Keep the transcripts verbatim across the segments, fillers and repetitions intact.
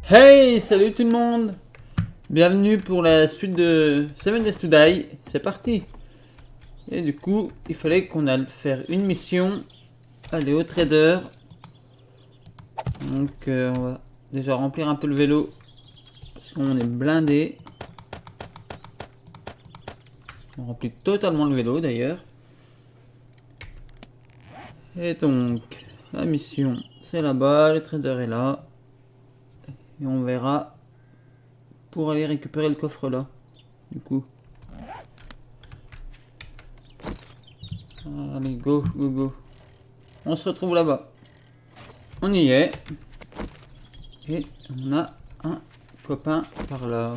Hey, salut tout le monde. Bienvenue pour la suite de Seven Days to Die. C'est parti. Et du coup, il fallait qu'on aille faire une mission. Aller au trader. Donc, euh, on va déjà remplir un peu le vélo. Parce qu'on est blindé. On remplit totalement le vélo d'ailleurs. Et donc, la mission, c'est là-bas. Le trader est là. Et on verra pour aller récupérer le coffre là. Du coup. Allez, go, go, go. On se retrouve là-bas. On y est. Et on a un copain par là.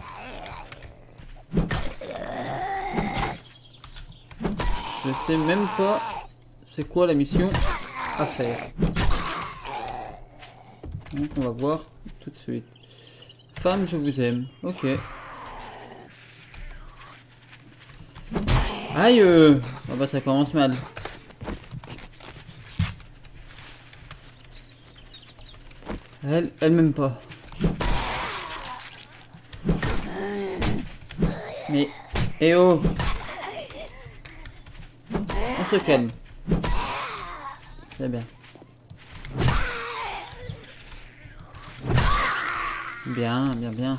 Je sais même pas c'est quoi la mission à faire. Donc on va voir tout de suite. Femme, je vous aime. Ok. Aïe euh. Ah bah ça commence mal. Elle, elle m'aime pas. Mais, eh oh. On se calme. C'est bien. Bien, bien, bien.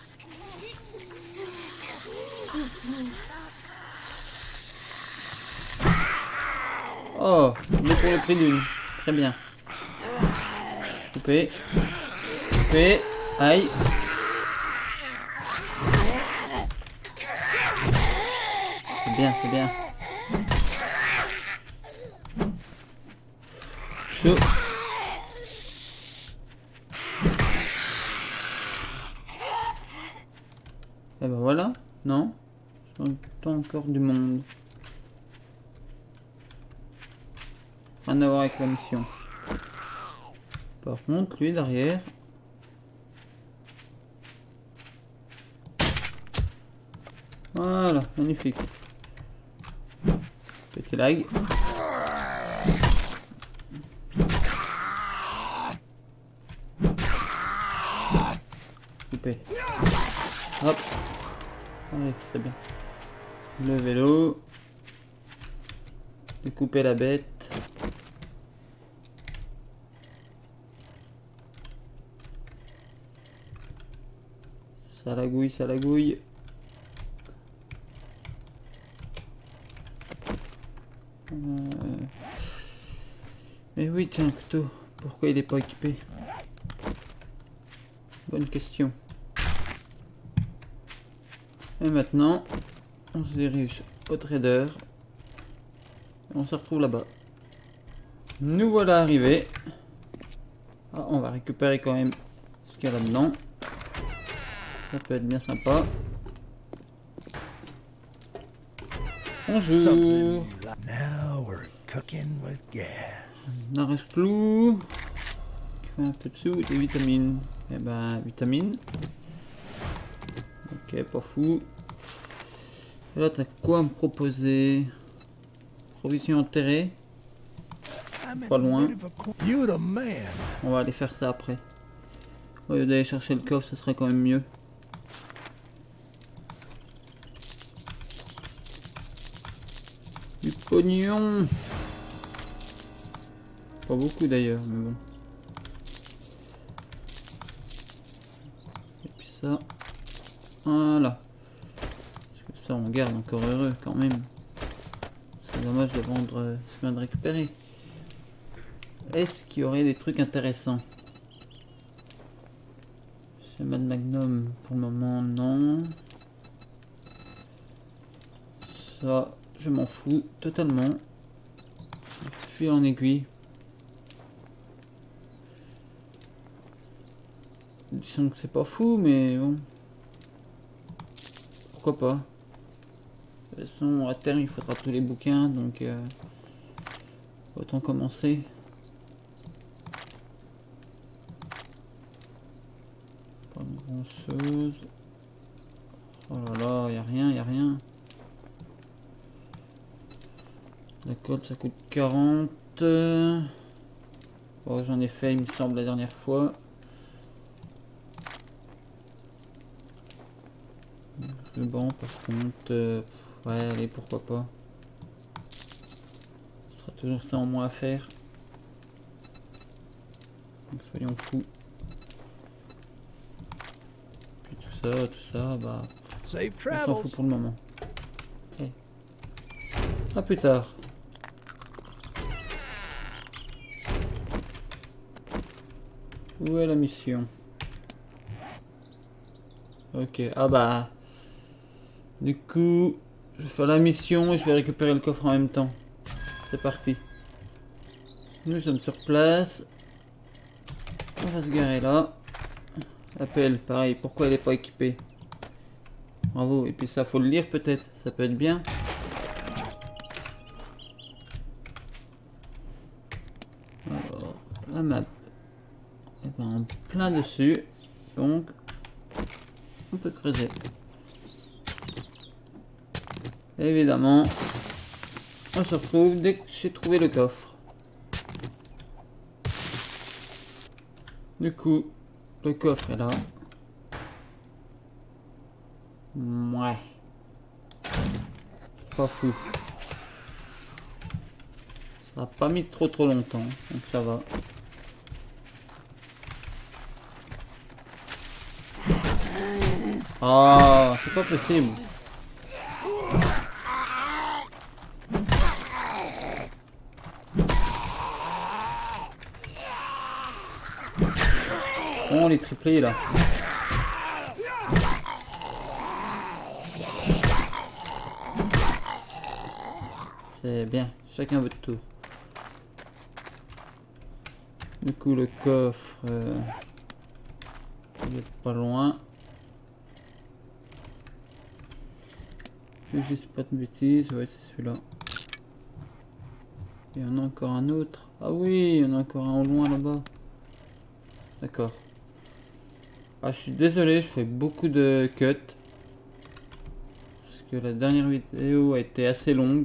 Oh, mais pour le prix d'une. Très bien. Couper. Couper. Aïe. C'est bien, c'est bien. Chaud. Et ben voilà. Non. J'entends encore du monde. Rien à voir avec la mission. Par contre, lui derrière. Voilà, magnifique. Petit lag. Coupé. Hop. Allez, c'est bien. Le vélo. Découper la bête. Ça lagouille, ça lagouille. Euh... Mais oui, tiens, un couteau. Pourquoi il n'est pas équipé? Bonne question. Et maintenant, on se dirige au trader. Et on se retrouve là-bas. Nous voilà arrivés. Ah, on va récupérer quand même ce qu'il y a là-dedans. Ça peut être bien sympa. Bonjour. Narage clou. Qui fait un peu de sous et des vitamines. Et ben, vitamines. Ok, pas fou. Et là, t'as quoi à me proposer? Provision enterrée. Pas loin. On va aller faire ça après. Au lieu d'aller chercher le coffre, ce serait quand même mieux. Du pognon. Pas beaucoup d'ailleurs, mais bon. Et puis ça. Voilà. Parce que ça, on garde encore heureux quand même. C'est dommage de vendre euh, ce qu'on vient de récupérer. Est-ce qu'il y aurait des trucs intéressants? Schéma de Magnum, pour le moment, non. Ça, je m'en fous totalement. Fil en aiguille. Disons que c'est pas fou, mais bon. Pourquoi pas? De toute façon, à terme, il faudra tous les bouquins, donc euh, autant commencer. Pas grand chose. Oh là là, y a rien, y a rien. La colle, ça coûte quarante. Oh, j'en ai fait, il me semble, la dernière fois. Bon, par contre, euh, ouais, allez, pourquoi pas. Ce sera toujours ça en moins à faire. Donc soyons fous. Puis tout ça, tout ça, bah, on s'en fout pour le moment. Okay. À plus tard. Où est la mission? Ok, ah bah... Du coup, je vais faire la mission et je vais récupérer le coffre en même temps. C'est parti. Nous sommes sur place. On va se garer là. La pelle, pareil, pourquoi elle n'est pas équipée? Bravo, et puis ça faut le lire peut-être, ça peut être bien. Alors, la map. Et ben, plein dessus. Donc, on peut creuser. Évidemment, on se retrouve dès que j'ai trouvé le coffre. Du coup, le coffre est là. Ouais. Pas fou. Ça n'a pas mis trop trop longtemps, donc ça va. Ah, c'est pas possible. Oh, les triplés là. C'est bien, chacun votre tour. Du coup, le coffre, euh, il est pas loin. Je juste pas de bêtises, ouais, c'est celui-là. Il y en a encore un autre. Ah oui, il y en a encore un au loin là-bas. D'accord. Ah, je suis désolé, je fais beaucoup de cuts. Parce que la dernière vidéo a été assez longue.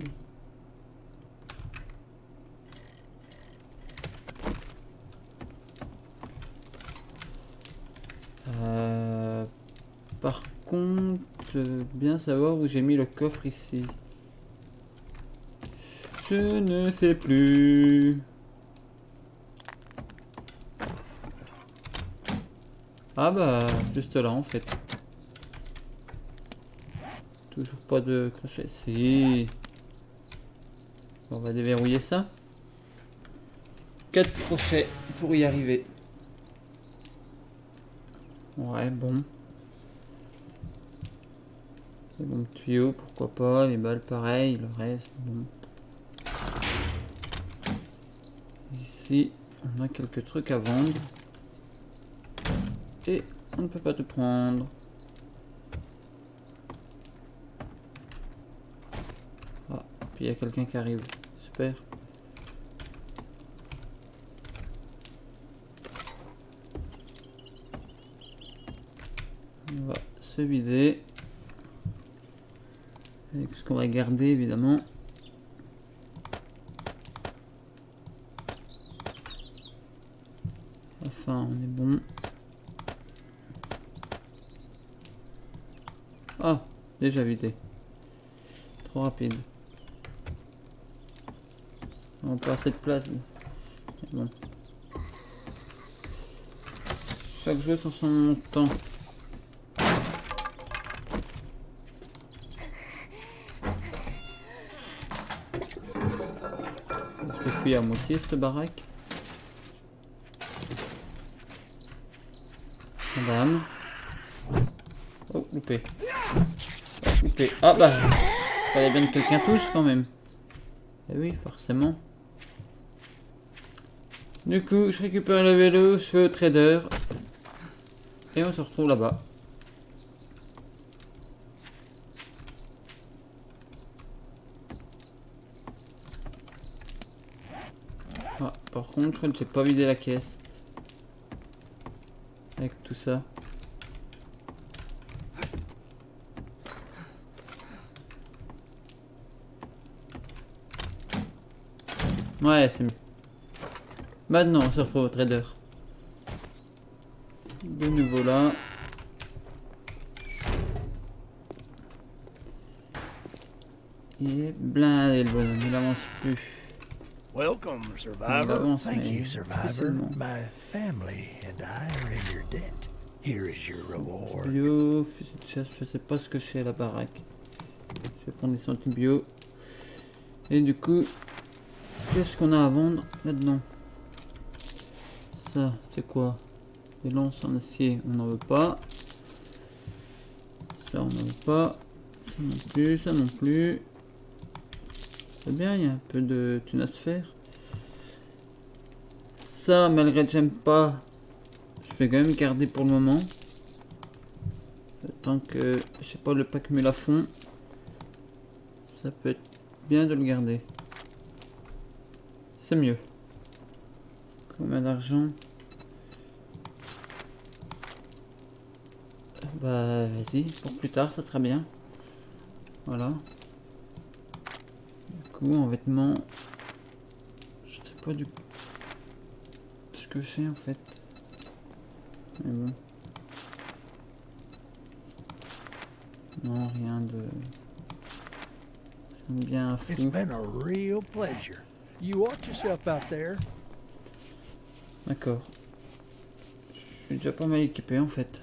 Euh, par contre, je veux bien savoir où j'ai mis le coffre ici. Je ne sais plus. Ah bah, juste là en fait. Toujours pas de crochet. Si. On va déverrouiller ça. quatre crochets pour y arriver. Ouais, bon. Les bons tuyaux, pourquoi pas. Les balles, pareil. Le reste, bon. Ici, on a quelques trucs à vendre. Et on ne peut pas te prendre. Ah, puis il y a quelqu'un qui arrive. Super. On va se vider. Avec ce qu'on va garder évidemment. Enfin, on est bon. Ah, déjà vidé. Trop rapide. On perd cette place. Bon. Chaque jeu sur son temps. Je te fouille à moitié cette baraque. Madame. Oh, loupé. Loupé. Ah bah, fallait bien que quelqu'un touche quand même. Eh oui, forcément. Du coup, je récupère le vélo, je fais au trader. Et on se retrouve là-bas. Ah, par contre, je crois que j'ai pas vidé la caisse. Avec tout ça. Ouais, c'est mieux. Maintenant, on se retrouve au trader. De nouveau là. Il est blindé le bonhomme, il avance plus. Welcome, Il survivor. avance, Thank mais you, survivor. difficilement. My family and I are in your debt. Here is your reward. Bio, fusil de chasse, je sais pas ce que c'est à la baraque. Je vais prendre des centimes bio. Et du coup, qu'est-ce qu'on a à vendre là-dedans? Ça, c'est quoi? Des lances en acier, on n'en veut pas. Ça, on n'en veut pas. Ça non plus, ça non plus. C'est bien, il y a un peu de thunes à se faire. Ça, malgré que j'aime pas, je vais quand même garder pour le moment. Tant que je sais pas le pack mule à fond, ça peut être bien de le garder. C'est mieux. Combien d'argent? Bah vas-y, pour plus tard ça sera bien. Voilà. Du coup en vêtements, je sais pas du ce que j'ai en fait. Mais bon. Non, rien de... Rien de bien It's fou. been a real pleasure. You watch yourself out there. D'accord. Je suis déjà pas mal équipé en fait.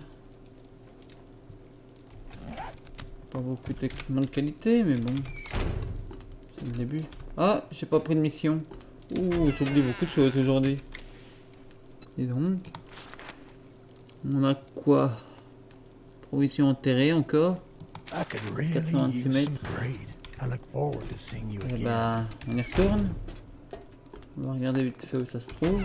Pas beaucoup d'équipement de qualité, mais bon. C'est le début. Ah, j'ai pas pris de mission. Ouh, j'oublie beaucoup de choses aujourd'hui. Et donc... On a quoi? Provision enterrée encore. I could really quatre cent vingt-six use mètres. some grade. I look forward to seeing you Et again. bah, on y retourne. On va regarder vite fait où ça se trouve.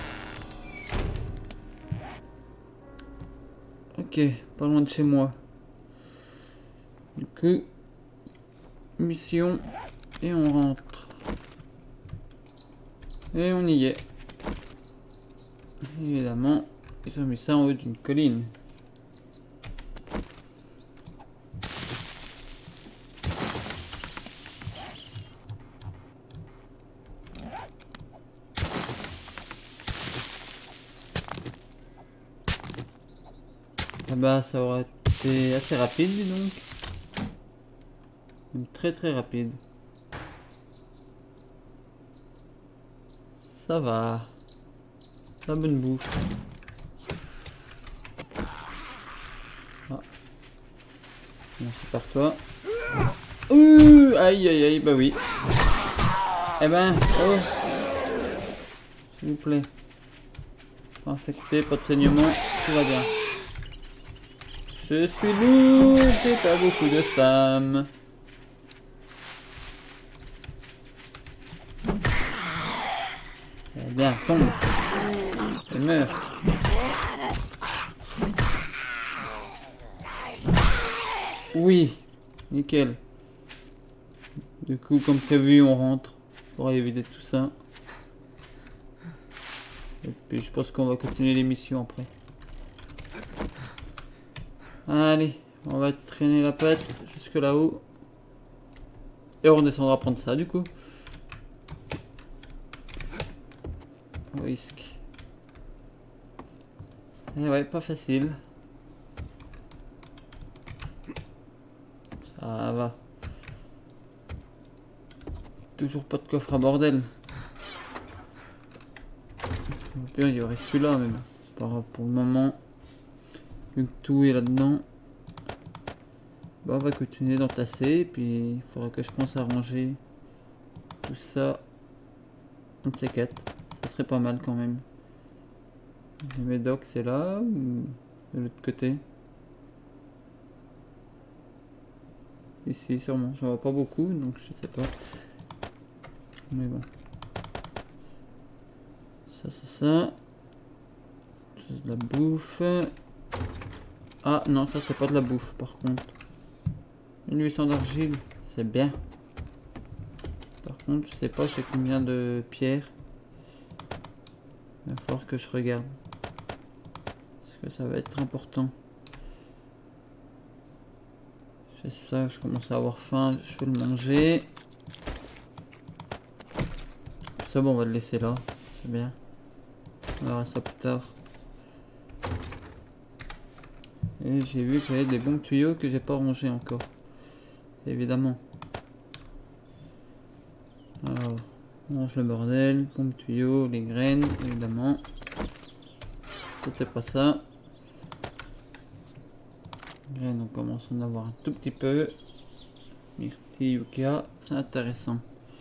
Ok, pas loin de chez moi. Du coup, mission et on rentre. Et on y est. Évidemment, ils ont mis ça en haut d'une colline. Ah bah ça aurait été assez rapide dis donc. Même très très rapide. Ça va. Ça bonne bouffe. Ah. Merci par toi. Ouh, aïe aïe aïe, bah oui. Eh ben, oh. S'il vous plaît. Pas infecté, pas de saignement, tout va bien. Je suis lourd, j'ai pas beaucoup de stam. Eh bien, tombe. Et meurs. Oui, nickel. Du coup, comme prévu, on rentre pour éviter tout ça. Et puis, je pense qu'on va continuer l'émission après. Allez, on va traîner la patte jusque là-haut. Et on redescendra prendre ça du coup. Au risque. Et ouais, pas facile. Ça va. Toujours pas de coffre à bordel. Au pire, il y aurait celui-là même. C'est pas grave pour le moment. Vu que tout est là-dedans. Bah, on va continuer d'entasser. Puis il faudra que je pense à ranger tout ça. Un de ces quatre. Ça serait pas mal quand même. Le médoc c'est là ou de l'autre côté? Ici sûrement. J'en vois pas beaucoup donc je sais pas. Mais bon. Ça c'est ça. C'est de la bouffe. Ah non, ça c'est pas de la bouffe par contre. mille huit cents d'argile, c'est bien. Par contre, je sais pas j'ai combien de pierres. Il va falloir que je regarde. Parce que ça va être important. C'est ça, je commence à avoir faim, je vais le manger. Ça bon, on va le laisser là, c'est bien. On verra ça plus tard. Et j'ai vu qu'il y avait des bons tuyaux que j'ai pas rangés encore. Évidemment. range le bordel. Pompe tuyau, les graines, évidemment. Ça c'est pas ça. Les graines, on commence à en avoir un tout petit peu. Myrtille, yucca, c'est intéressant.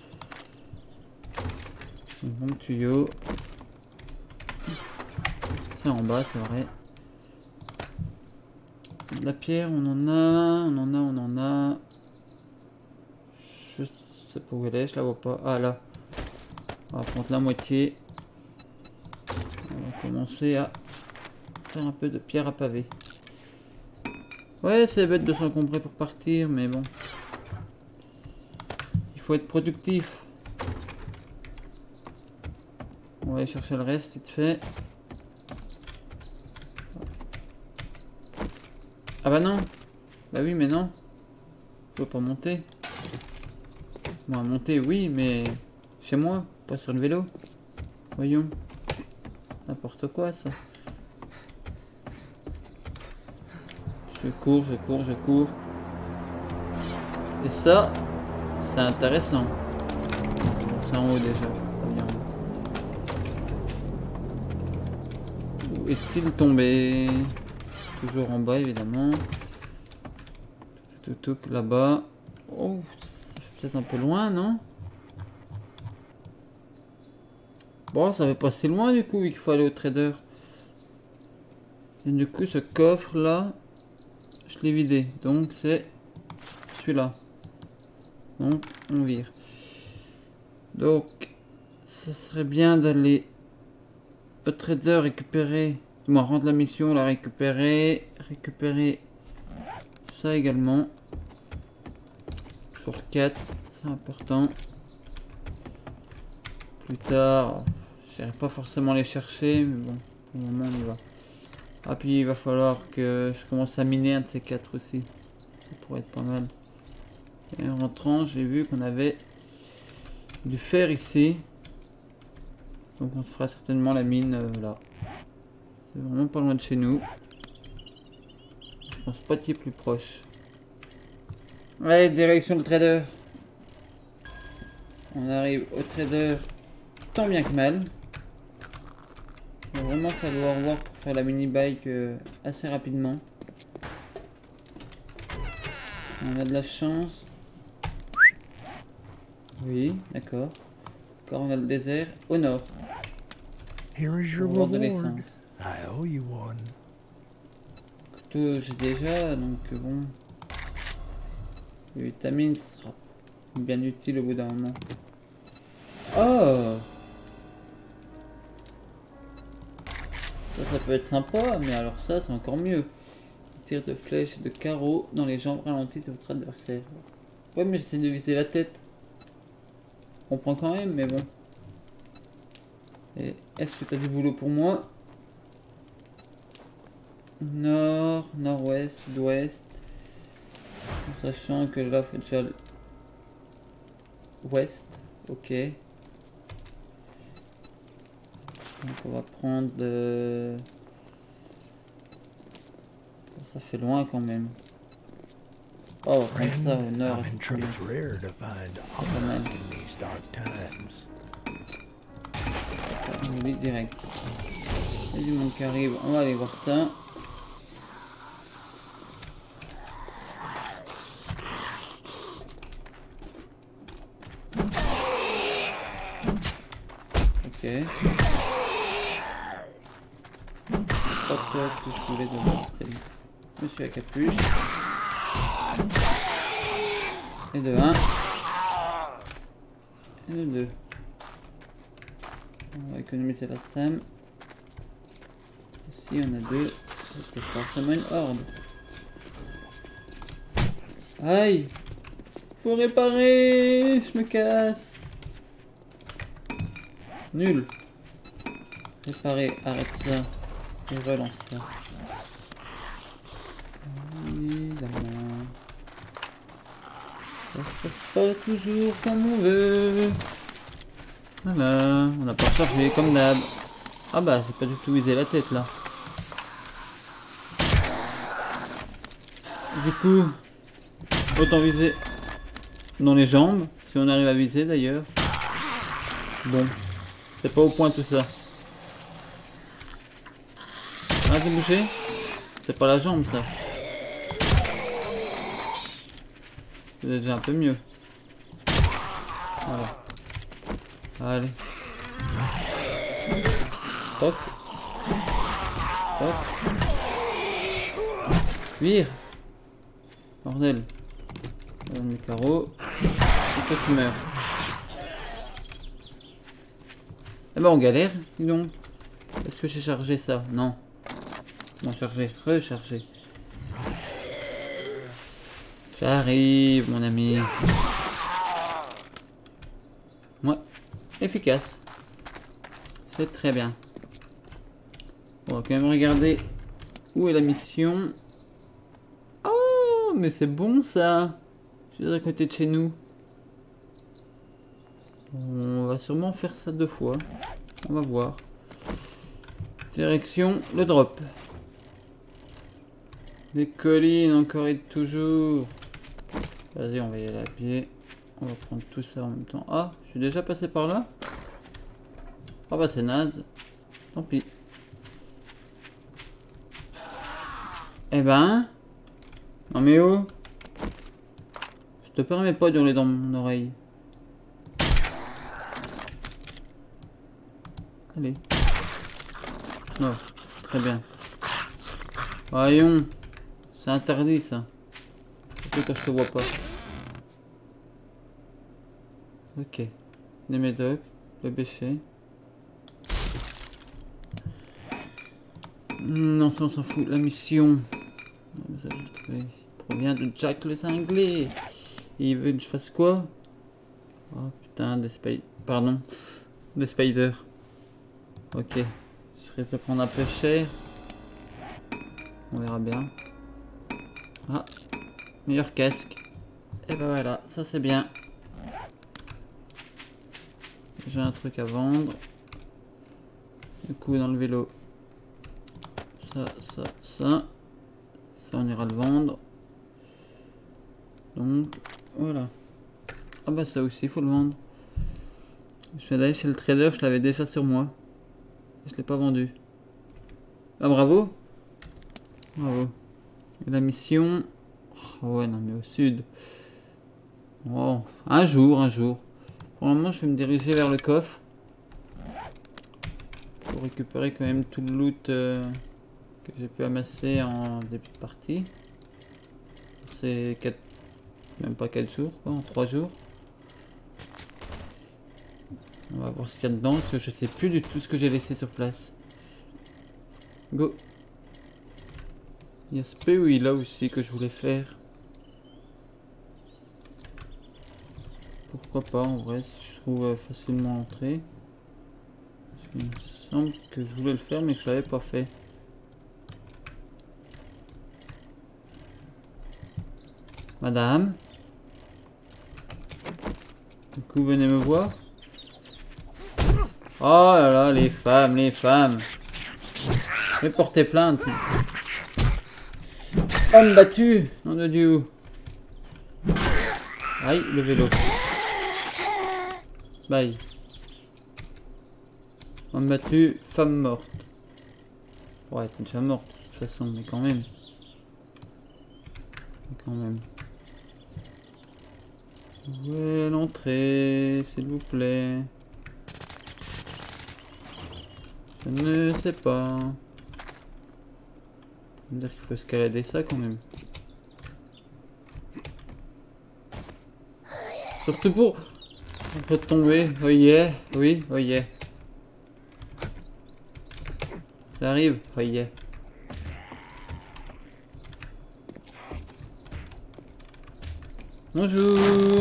Pompe tuyau. C'est en bas, c'est vrai. De la pierre, on en a, on en a, on en a. Je sais pas où elle est, je la vois pas. Ah là. On va prendre la moitié. On va commencer à faire un peu de pierre à pavé. Ouais, c'est bête de s'encombrer pour partir, mais bon. Il faut être productif. On va aller chercher le reste vite fait. Ah bah non. Bah oui, mais non. Je peux pas monter. Bon, monter, oui, mais chez moi, pas sur le vélo. Voyons. N'importe quoi, ça. Je cours, je cours, je cours. Et ça, c'est intéressant. C'est en haut déjà. Bien. Où est-il tombé? Toujours en bas, évidemment. Tout, tout, tout là-bas. Oh, ça fait peut-être un peu loin, non? Bon, ça fait pas si loin du coup, il faut aller au trader. Et du coup, ce coffre-là, je l'ai vidé. Donc, c'est celui-là. Donc, on vire. Donc, ça serait bien d'aller au trader récupérer... Moi, rendre la mission, la récupérer. Récupérer ça également. Sur quatre, c'est important. Plus tard, je n'irai pas forcément les chercher, mais bon, pour le moment on y va. Ah, puis il va falloir que je commence à miner un de ces quatre aussi. Ça pourrait être pas mal. Et en rentrant, j'ai vu qu'on avait du fer ici. Donc on se fera certainement la mine euh, là. C'est vraiment pas loin de chez nous. Je pense pas qu'il est plus proche. Ouais, direction le trader. On arrive au trader tant bien que mal. Il va vraiment falloir voir pour faire la mini bike euh, assez rapidement. On a de la chance. Oui, d'accord. Encore on a le désert au nord. Here is your Pour avoir de reward. l'essence. I owe you one. Couteau j'ai déjà, donc bon. Les vitamines, ça sera bien utile au bout d'un moment. Oh! Ça, ça peut être sympa, mais alors ça, c'est encore mieux. Tir de flèches et de carreaux dans les jambes ralentissent votre adversaire. Ouais, mais j'essaie de viser la tête. On prend quand même, mais bon. Et est-ce que tu as du boulot pour moi? Nord, nord-ouest, sud-ouest. En sachant que là, faut déjà ouest. Ok. Donc on va prendre de... Ça fait loin quand même. Oh, comme ça au nord, c'est pas mal. Pas mal. On oublie direct. Il y a du monde qui arrive, on va aller voir ça. Ok. Pas toi que je voulais de c'était monsieur à capuche. Et de un. Et de deux. On va économiser la stam. Ici on a deux. C'est forcément une horde. Aïe! Faut réparer! Je me casse! Nul! Réparer, arrête ça. Et relance ça. Évidemment. Ça se passe pas toujours comme on veut. Voilà, on n'a pas chargé comme d'hab. Ah bah c'est pas du tout visé la tête là. Du coup, autant viser dans les jambes, si on arrive à viser d'ailleurs. Bon, c'est pas au point tout ça. Arrête de bouger. C'est pas la jambe ça. C'est déjà un peu mieux. Voilà. Allez. Toc. Toc. Vire. Bordel. Donne mes carreaux. Et toi tu meurs. Eh ben on galère, dis donc. Est-ce que j'ai chargé ça? Non. Non, chargé. Rechargé. J'arrive, mon ami. Ouais. Efficace. C'est très bien. On va quand même regarder où est la mission. Oh, mais c'est bon ça. Je suis à côté de chez nous. On va sûrement faire ça deux fois. On va voir. Direction le drop. Des collines encore et toujours. Vas-y, on va y aller à pied. On va prendre tout ça en même temps. Ah, je suis déjà passé par là. Ah bah c'est naze. Tant pis. Eh ben. Non mais oh. Je te permets pas d'hurler dans mon oreille. Allez. Non, très bien. Voyons. C'est interdit ça. Surtout quand je te vois pas. Ok. Des médocs. Le bêcher. Non, ça on s'en fout. La mission. Ça, il provient de Jack le cinglé. Il veut que je fasse quoi? Oh putain, des spiders. Pardon. Des spiders. Ok. Je risque de prendre un peu cher. On verra bien. Ah. Meilleur casque. Et ben voilà, ça c'est bien. J'ai un truc à vendre. Du coup dans le vélo. Ça, ça, ça. Ça on ira le vendre. Donc voilà. Ah bah ça aussi il faut le vendre. Je suis allé chez le trader, je l'avais déjà sur moi. Je l'ai pas vendu. Ah bravo. Bravo. Et la mission. Oh, ouais non mais au sud. Oh, un jour, un jour. Pour le moment je vais me diriger vers le coffre. Pour récupérer quand même tout le loot euh, que j'ai pu amasser en début de partie. C'est quatre, même pas quatre jours quoi, en trois jours. On va voir ce qu'il y a dedans parce que je sais plus du tout ce que j'ai laissé sur place. Go. Il y a ce P O I là aussi que je voulais faire. Pourquoi pas en vrai si je trouve facilement l'entrée. Il me semble que je voulais le faire mais que je l'avais pas fait. Madame. Du coup venez me voir. Oh là là les femmes, les femmes. Mais portez plainte. Homme battu. Nom de Dieu. Aïe le vélo. Bye. Homme battu, femme morte. Ouais, elle est déjà morte de toute façon, mais quand même. Mais quand même. Où est l'entrée, s'il vous plaît? Je ne sais pas. On va dire qu'il faut escalader ça quand même. Surtout pour... On peut tomber. Oh yeah. Oui, oh yeah. J'arrive. Oh yeah. Bonjour.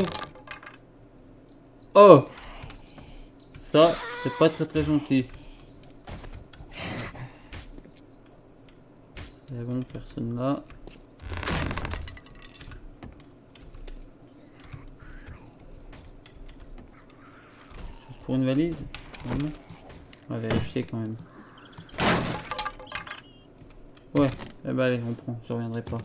Oh. Ça, c'est pas très très gentil. C'est bon, personne là. Pour une valise? Vraiment? On va vérifier quand même. Ouais, eh ben allez, on prend, je reviendrai pas.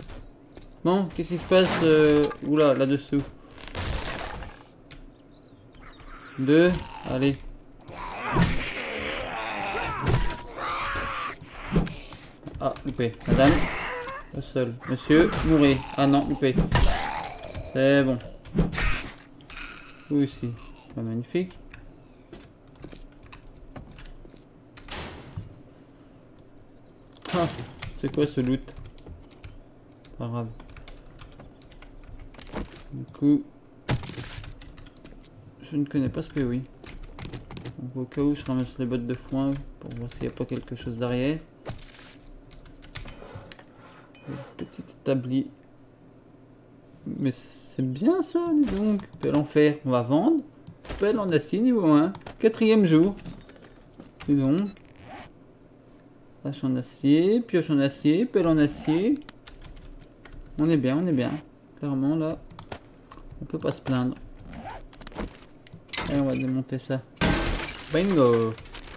Bon, qu'est-ce qui se passe euh, oula, là-dessous? deux, allez. Ah, loupé. Madame, au sol. Monsieur, mourrez. Ah non, loupé. C'est bon. Vous aussi. Ah, magnifique. Ah, c'est quoi ce loot? Pas grave. Du coup, je ne connais pas ce P O I. Donc au cas où, je ramasse les bottes de foin pour voir s'il n'y a pas quelque chose derrière. Petit établi. Mais c'est bien ça, dis donc. Pelle en fer, on va vendre. Pelle en acier niveau un. Quatrième jour. Dis donc. Hache en acier, pioche en acier, pelle en acier. On est bien, on est bien. Clairement là, on peut pas se plaindre. Allez, on va démonter ça. Bingo.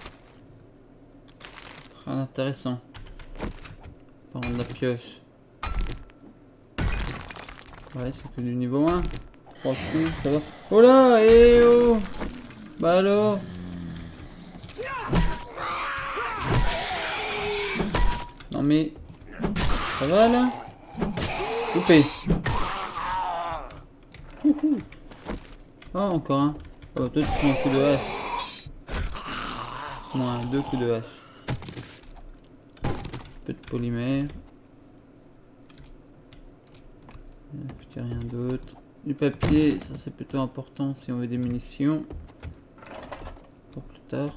Très intéressant. Par contre, la pioche. Ouais, c'est que du niveau un. Trois coups, ça va. Oh là, eh oh. Bah alors. Non mais... Ça va là? Coupé. Ah, encore un. Oh, toi tu prends un coup de hache. Moins deux coups de hache. Un peu de polymère. Il n'y a rien d'autre. Du papier, ça c'est plutôt important si on veut des munitions. Pour plus tard.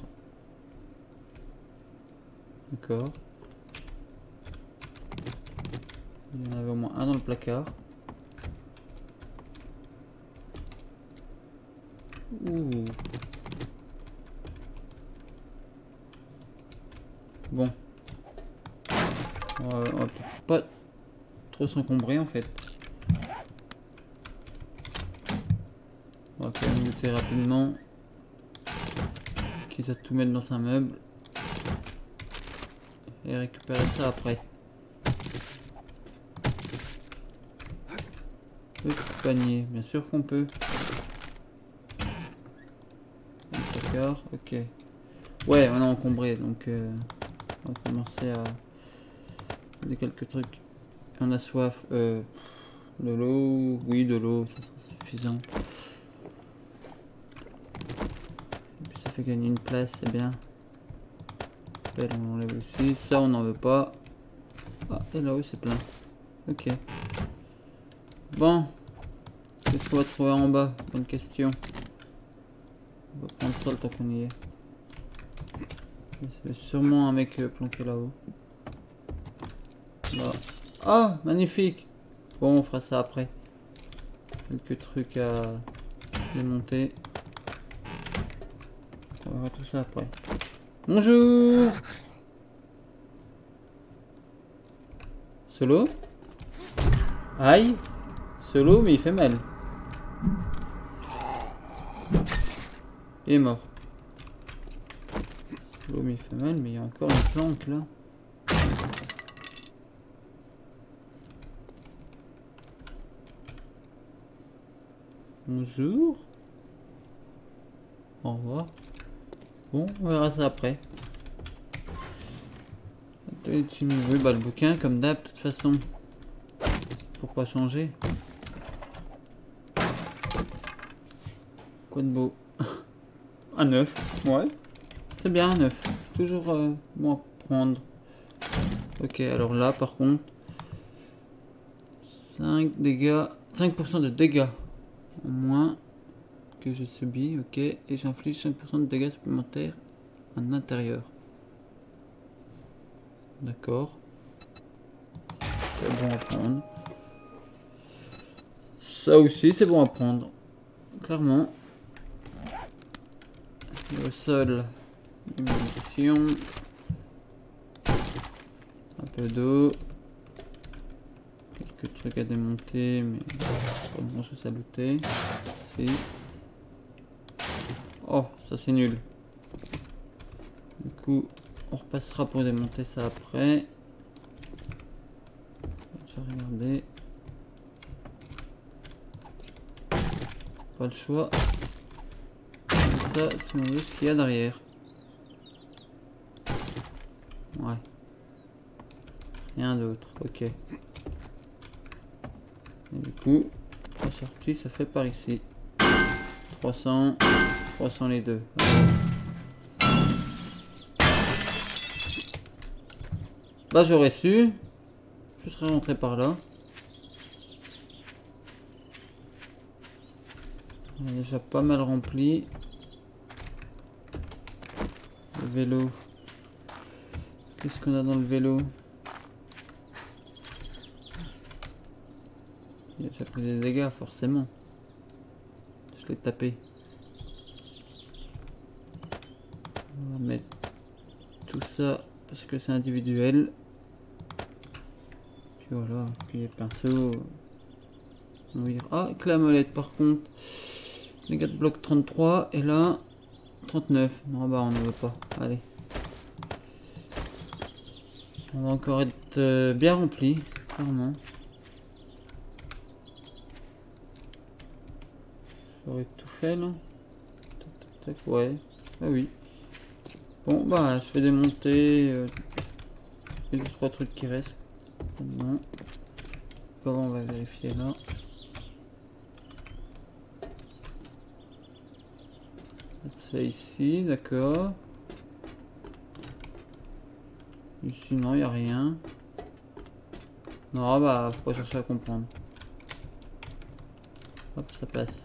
D'accord. Il y en avait au moins un dans le placard. Ouh. Bon. On va, on va peut-être pas trop s'encombrer en fait. On va quand même looter rapidement. Quitte à tout mettre dans un meuble. Et récupérer ça après. Le panier, bien sûr qu'on peut. D'accord, ok. Ouais, on est encombré, donc euh, on va commencer à... Il y a quelques trucs. On a soif. Euh, de l'eau, oui, de l'eau, ça sera suffisant. Et puis ça fait gagner une place, c'est bien. Pelle, on enlève aussi. Ça, on n'en veut pas. Ah, et là-haut, c'est plein. Ok. Bon. Qu'est-ce qu'on va trouver en bas? Bonne question. On va prendre ça le temps qu'on y est. C'est sûrement un mec planqué là-haut. Là. Ah, magnifique. Bon, on fera ça après. Quelques trucs à démonter. On verra tout ça après. Bonjour. Solo. Aïe. Solo, mais il fait mal. Il est mort. Solo, mais il fait mal, mais il y a encore une planque là. Bonjour. Au revoir. Bon, on verra ça après. Oui, bah le bouquin, comme d'hab, de toute façon. Pourquoi changer? Quoi de beau? Un neuf, ouais. C'est bien un neuf. Toujours euh, bon à prendre. Ok, alors là, par contre, cinq dégâts, cinq pour cent de dégâts en moins que je subis, ok. Et j'inflige cinq pour cent de dégâts supplémentaires en intérieur. D'accord. C'est bon à prendre. Ça aussi, c'est bon à prendre. Clairement. Et au sol, une munition. Un peu d'eau. Quelques trucs à démonter, mais pas grand chose à looter. Si. Oh, ça c'est nul. Du coup, on repassera pour démonter ça après. Je vais regarder. Pas le choix. ça si on veut ce qu'il y a derrière. Ouais. Rien d'autre, ok. Et du coup, la sortie ça fait par ici. trois cents, trois cents les deux. Bah j'aurais su. Je serais rentré par là. On est déjà pas mal rempli. Le vélo. Qu'est-ce qu'on a dans le vélo? Il a déjà pris des dégâts forcément. Je l'ai tapé. On va mettre tout ça parce que c'est individuel. Puis voilà, puis les pinceaux. Oui. Ah, avec la molette par contre. Dégâts de bloc trente-trois et là trente-neuf. Non bah on ne veut pas. Allez. On va encore être euh, bien rempli, clairement. J'aurais tout fait là. Tac, tac, tac, ouais. Ah oui. Bon bah je fais démonter euh, les deux trois trucs qui restent. Non. Comment on va vérifier là? Ça ici, d'accord. Ici non, il n'y a rien. Non bah faut pas chercher à comprendre. Hop, ça passe.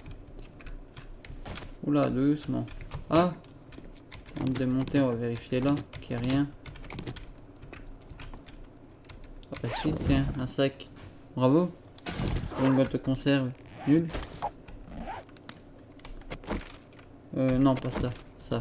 Oula, doucement. Ah, on va démonter, on va vérifier là qu'il n'y a rien. Ah bah si, tiens, un sac. Bravo. Pour une boîte de conserve. Nul. Euh, non, pas ça. Ça.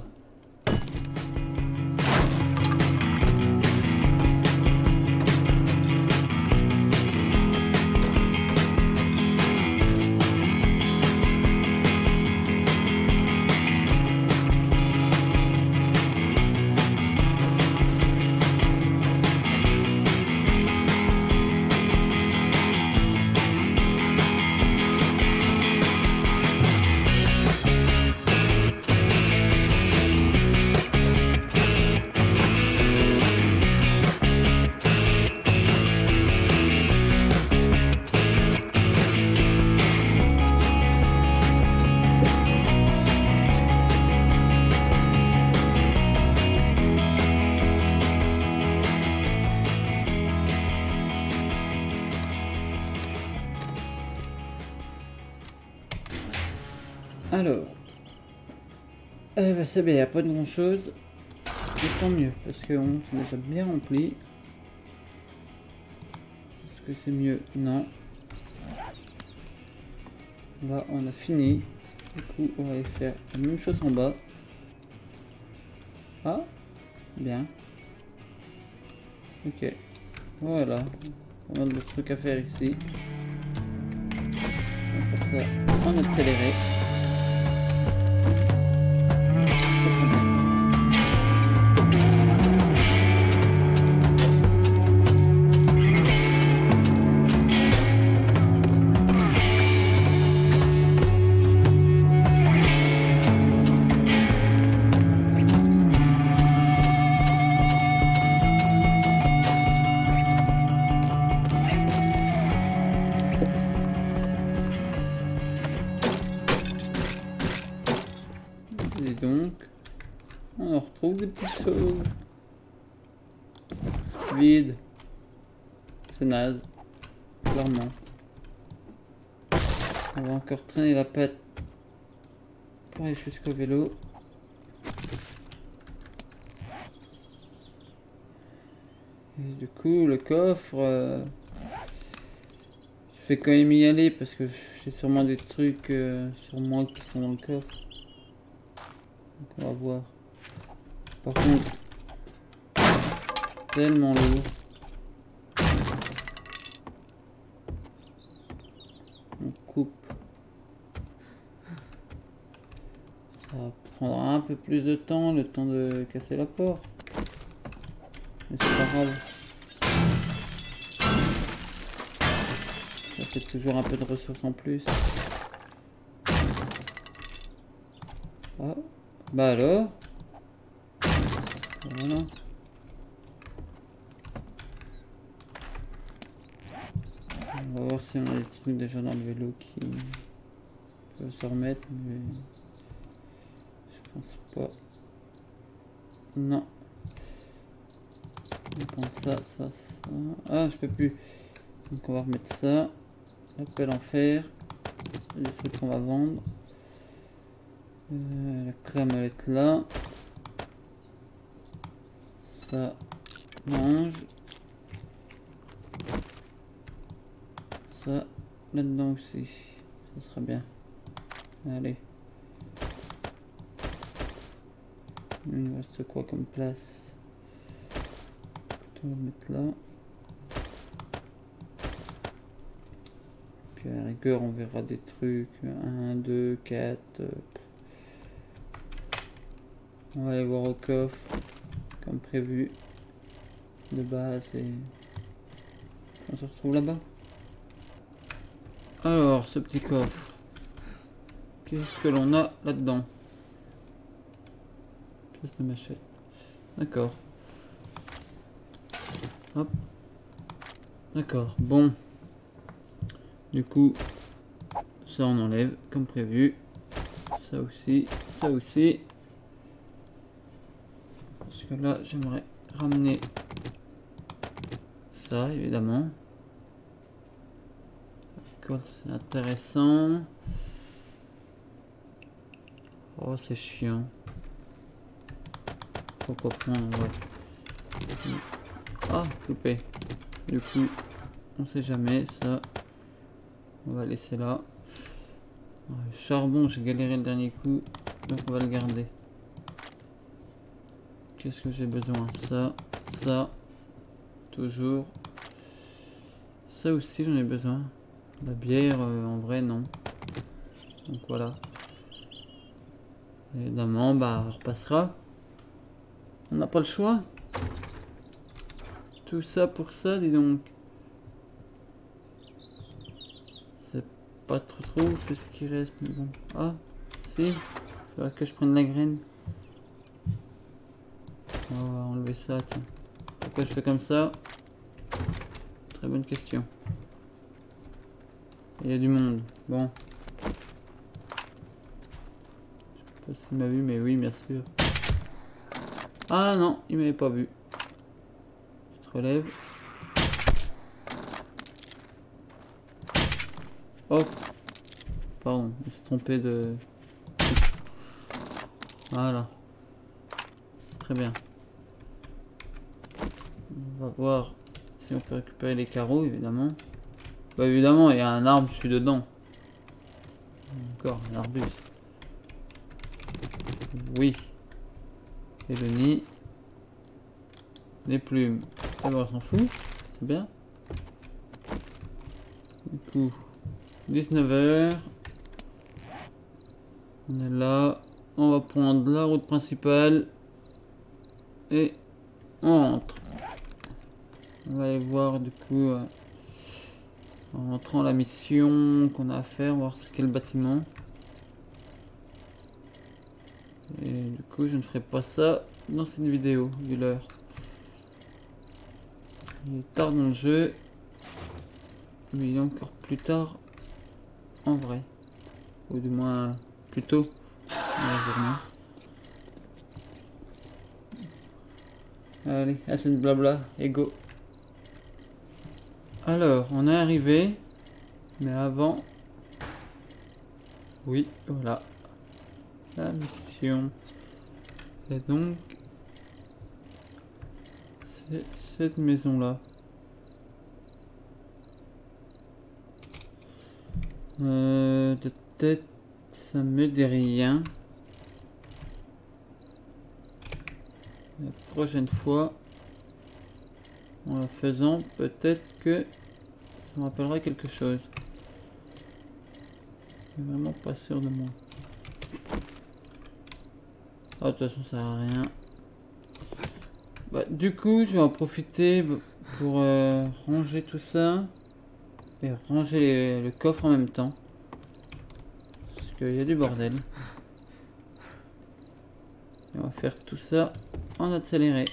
Alors, eh ben c'est bien, il n'y a pas de grand chose, mais tant mieux, parce qu'on s'est déjà bien rempli. Est-ce que c'est mieux? Non. Là, on a fini. Du coup, on va aller faire la même chose en bas. Ah, bien. Ok, voilà. On a d'autres trucs à faire ici. On va faire ça en accéléré. Et donc, on retrouve des petites choses. Vide. C'est naze. Clairement. On va encore traîner la patte pour aller jusqu'au vélo. Et du coup, le coffre, euh, je vais quand même y aller parce que j'ai sûrement des trucs euh, sur moi qui sont dans le coffre. Donc on va voir. Par contre, c'est tellement lourd. On coupe. Ça prendra un peu plus de temps, le temps de casser la porte. Mais c'est pas grave. Ça fait toujours un peu de ressources en plus. Ah, Bah alors. Voilà. On va voir si on a des trucs déjà dans le vélo qui peuvent se remettre, mais je pense pas. Non. On prend ça, ça, ça. Ah, je peux plus. Donc on va remettre ça. La pelle en fer. Les trucs qu'on va vendre. Euh, la crème elle est là. Ça mange. Ça là-dedans aussi. Ça sera bien. Allez. Il nous reste quoi comme place? On va le mettre là. Puis à la rigueur on verra des trucs. un, deux, quatre. On va aller voir au coffre. Comme prévu. De base et... On se retrouve là-bas. Alors, ce petit coffre. Qu'est-ce que l'on a là-dedans? Pièce de machette. D'accord. Hop. D'accord. Bon. Du coup, ça on enlève comme prévu. Ça aussi. Ça aussi. Parce que là, j'aimerais ramener ça, évidemment. C'est intéressant. Oh, c'est chiant. Pourquoi prendre, ouais. Ah, coupé. Du coup, on sait jamais, ça. On va laisser là. Le charbon, j'ai galéré le dernier coup. Donc on va le garder. Qu'est-ce que j'ai besoin? Ça, ça. Toujours. Ça aussi, j'en ai besoin. La bière, euh, en vrai, non. Donc voilà. Évidemment, bah, on repassera. On n'a pas le choix. Tout ça pour ça, dis donc. C'est pas trop trop fait ce qui reste, mais bon. Ah, si. Il faudra que je prenne la graine. On va enlever ça, tiens. Pourquoi je fais comme ça? Très bonne question. Il y a du monde. Bon. Je sais pas s'il m'a vu, mais oui, bien sûr. Ah non, il m'avait pas vu. Je te relève. Oh. Pardon, je me suis trompé de... Voilà. Très bien. On va voir si on peut récupérer les carreaux, évidemment. Bah évidemment, il y a un arbre, je suis dedans. Encore un arbuste. Oui. Et le nid. Les plumes. Ah bah on s'en fout. C'est bien. Du coup, dix-neuf heures. On est là. On va prendre la route principale. Et on rentre. On va aller voir du coup... Euh, en rentrant la mission qu'on a à faire, voir c'est quel bâtiment. Et du coup je ne ferai pas ça dans cette vidéo, vu l'heure. Il est tard dans le jeu. Mais il est encore plus tard en vrai. Ou du moins plus tôt dans la journée. Allez, assez de blabla, et go. Alors, on est arrivé, mais avant, oui, voilà, la mission. Et donc, c'est cette maison-là. Euh, de tête, ça me dit rien. La prochaine fois, en la faisant, peut-être que ça me rappellera quelque chose. Je suis vraiment pas sûr de moi. Ah, de toute façon, ça sert à rien. Bah, du coup, je vais en profiter pour euh, ranger tout ça. Et ranger les, le coffre en même temps. Parce qu'il y a du bordel. Et on va faire tout ça en accéléré.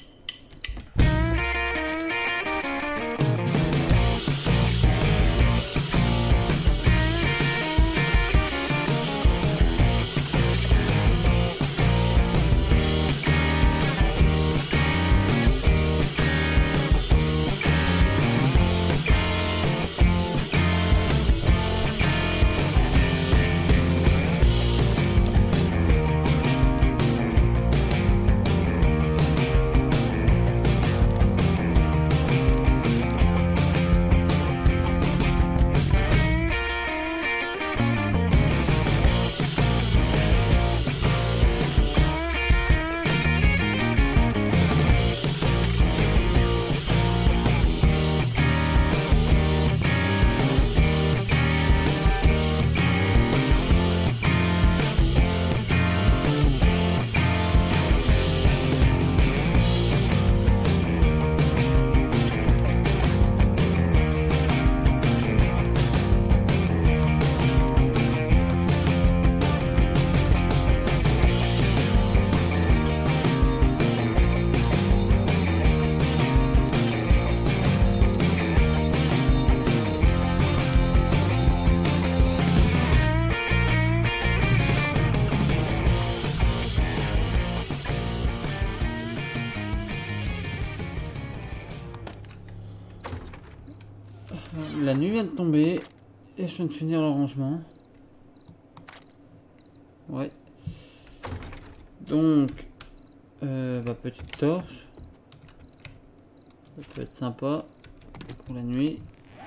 La nuit vient de tomber et je viens de finir le rangement. Ouais. Donc, euh, bah, petite torche. Ça peut être sympa pour la nuit.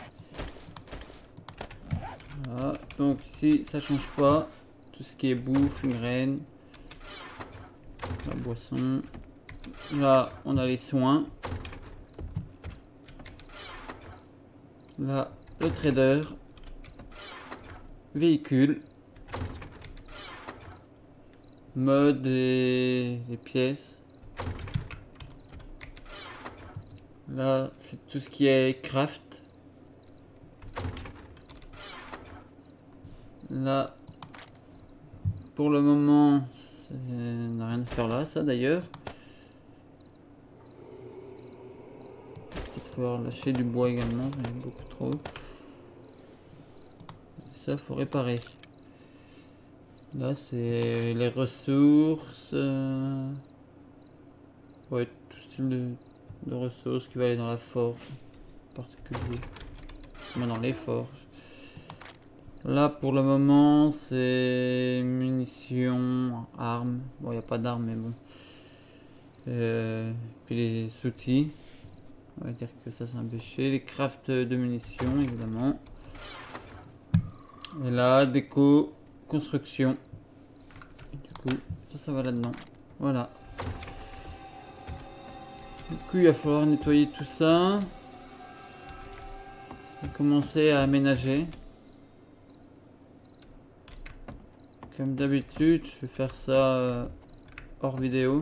Voilà. Donc ici, ça change pas. Tout ce qui est bouffe, graines, la boisson. Là, on a les soins. Là, le trader, véhicule, mode et les pièces. Là, c'est tout ce qui est craft. Là, pour le moment, ça n'a rien à faire là, ça d'ailleurs. Il faut lâcher du bois également, mais beaucoup trop. Ça, faut réparer. Là, c'est les ressources. Euh... Ouais, tout style de, de ressources qui va aller dans la forge. En particulier. Mais dans les forges. Là, pour le moment, c'est munitions, armes. Bon, il n'y a pas d'armes, mais bon. Euh... Puis les outils. On va dire que ça c'est un péché. Les crafts de munitions évidemment. Et là, déco, construction. Et du coup, ça, ça va là-dedans. Voilà. Du coup, il va falloir nettoyer tout ça. Et commencer à aménager. Comme d'habitude, je vais faire ça hors vidéo.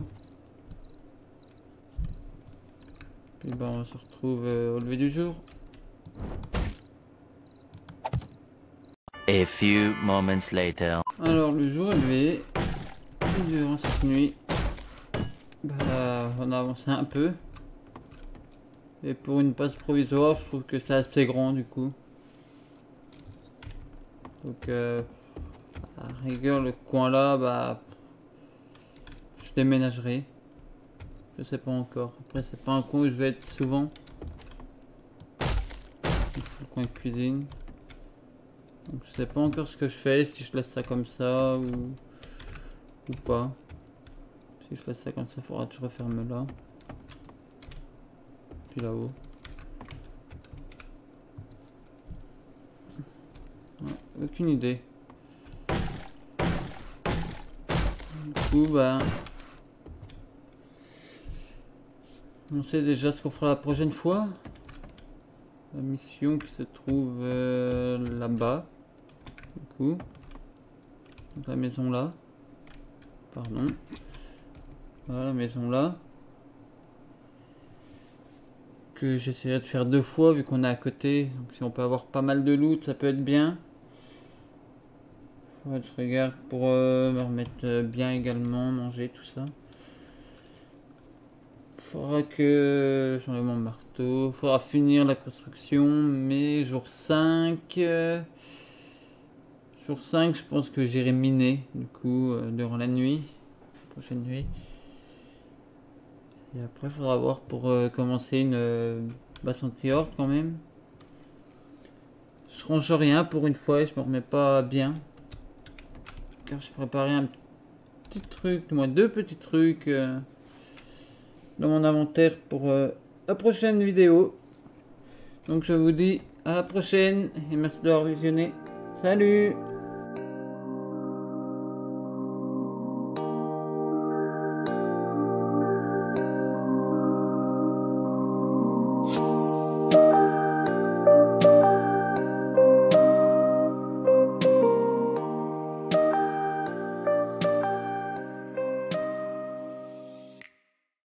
Et ben on se retrouve euh, au lever du jour. A few moments later. Alors le jour est levé. Durant cette nuit, bah, on a avancé un peu. Et pour une base provisoire, je trouve que c'est assez grand du coup. Donc euh, à rigueur le coin là, bah je déménagerai. Je sais pas encore. Après c'est pas un coin où je vais être souvent. Le coin de cuisine. Donc je sais pas encore ce que je fais, si je laisse ça comme ça ou, ou pas. Si je fais ça comme ça, il faudra que je referme là. Puis là-haut. Ouais, aucune idée. Du coup, bah... on sait déjà ce qu'on fera la prochaine fois. La mission qui se trouve euh, là-bas. Du coup. Donc la maison là. Pardon. Voilà la maison là. Que j'essaierai de faire deux fois vu qu'on est à côté. Donc si on peut avoir pas mal de loot, ça peut être bien. Faudrait que je regarde pour euh, me remettre bien également, manger, tout ça. Faudra que j'enlève mon marteau. Faudra finir la construction. Mais jour cinq. Euh, jour cinq, je pense que j'irai miner. Du coup, euh, durant la nuit. La prochaine nuit. Et après, faudra voir pour euh, commencer une euh, base anti-horde quand même. Je range rien pour une fois et je me remets pas bien. Car j'ai préparé un petit truc, du moins deux petits trucs. Euh, dans mon inventaire pour euh, la prochaine vidéo. Donc je vous dis à la prochaine et merci d'avoir visionné. Salut!